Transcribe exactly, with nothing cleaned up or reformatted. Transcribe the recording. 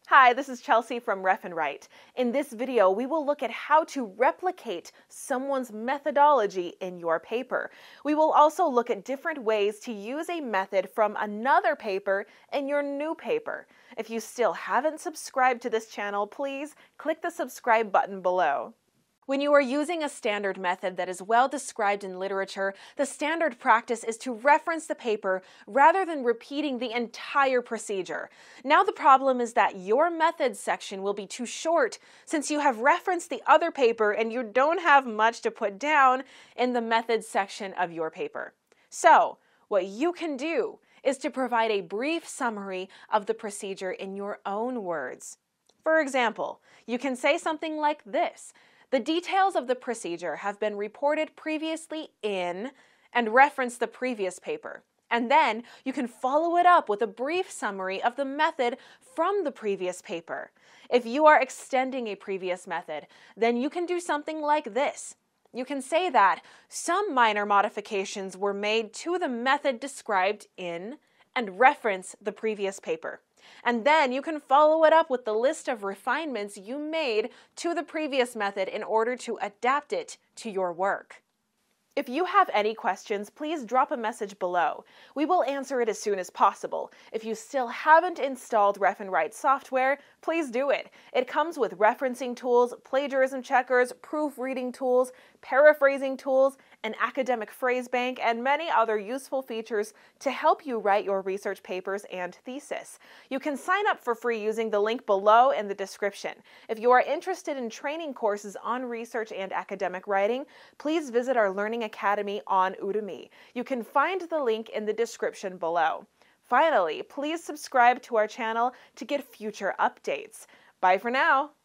Hi, this is Chelsea from Ref and Write. In this video, we will look at how to replicate someone's methodology in your paper. We will also look at different ways to use a method from another paper in your new paper. If you still haven't subscribed to this channel, please click the subscribe button below. When you are using a standard method that is well described in literature, the standard practice is to reference the paper rather than repeating the entire procedure. Now the problem is that your methods section will be too short since you have referenced the other paper and you don't have much to put down in the methods section of your paper. So, what you can do is to provide a brief summary of the procedure in your own words. For example, you can say something like this: "The details of the procedure have been reported previously in," and reference the previous paper. And then you can follow it up with a brief summary of the method from the previous paper. If you are extending a previous method, then you can do something like this. You can say that some minor modifications were made to the method described in, and reference the previous paper. And then you can follow it up with the list of refinements you made to the previous method in order to adapt it to your work. If you have any questions, please drop a message below. We will answer it as soon as possible. If you still haven't installed Ref and Write software, please do it. It comes with referencing tools, plagiarism checkers, proofreading tools, paraphrasing tools, an academic phrase bank, and many other useful features to help you write your research papers and thesis. You can sign up for free using the link below in the description. If you are interested in training courses on research and academic writing, please visit our Learning Academy on Udemy. You can find the link in the description below. Finally, please subscribe to our channel to get future updates. Bye for now.